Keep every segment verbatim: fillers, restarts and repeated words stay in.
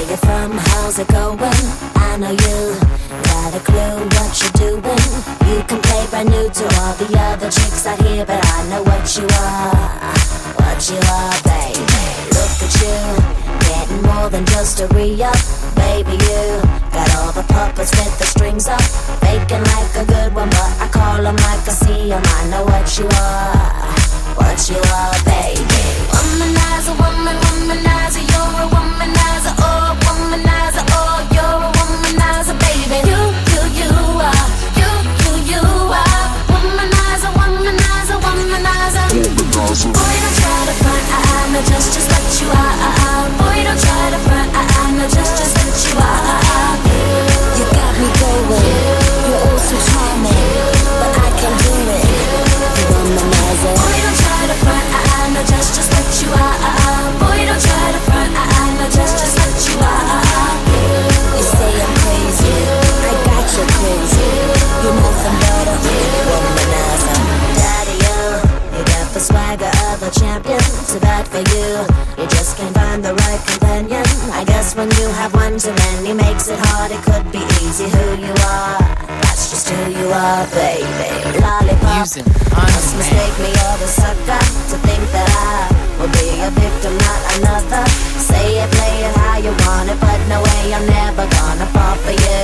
you from? How's it going? I know you got a clue what you're doing. You can play brand new to all the other chicks out here, but I know what you are, what you are, baby. Look at you, getting more than just a re-up. Baby, you got all the puppets with the strings up, faking like a good one, but I call them like I see them. I know what you are, what you are, baby. Womanizer, woman, womanizer, you're a womanizer, oh, womanizer, oh, you're a womanizer, baby. You, you, you are, you, you, you are, womanizer, womanizer, womanizer. Boy, don't try to front, I, I know just, just what you are, uh, uh. Boy, don't try to front, I, I know just, just what you are, uh, uh. You got me going, you're oh so charming, but I can do it, you womanizer. Boy, don't try to front, I, I know just, just what you are, uh, uh. Boy, don't try to front, I, I know just, just what you are, uh, uh. You say I'm crazy, I got you crazy, you're nothing but a womanizer. Daddy, you, you got the swagger of a champion, so bad for you, you just can't find the right companion. I guess when you have one too many makes it hard, it could be easy who you are, that's just who you are, baby. Lollipop, must mistake me or the sucker to think that I will be a victim, not another. Say it, play it how you want it, but no way, I'm never gonna fall for you,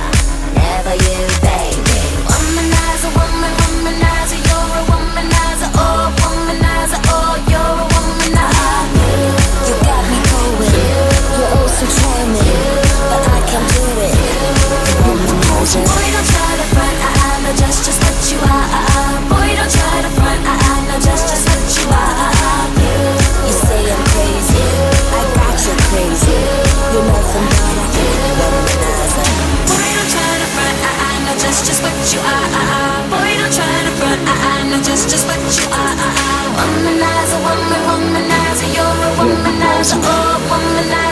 never you, baby. Womanizer, woman, womanizer, you're a womanizer, oh, womanizer, oh, you're a womanizer. You got me going, you're oh so charming, but I can do it, womanizer. Boy, don't try to front, I, I know just, just what you are, uh, uh. Boy, don't try to front, I, I know just, just what you are, uh, uh. You say I'm crazy, I got you crazy, you're nothing but a womanizer. Boy, don't try to front, I, I know just, just what you are, uh, uh. Boy, don't try to front, I, I know just, just what you are, uh, uh. Womanizer, woman, womanizer, you're a womanizer, oh, womanizer.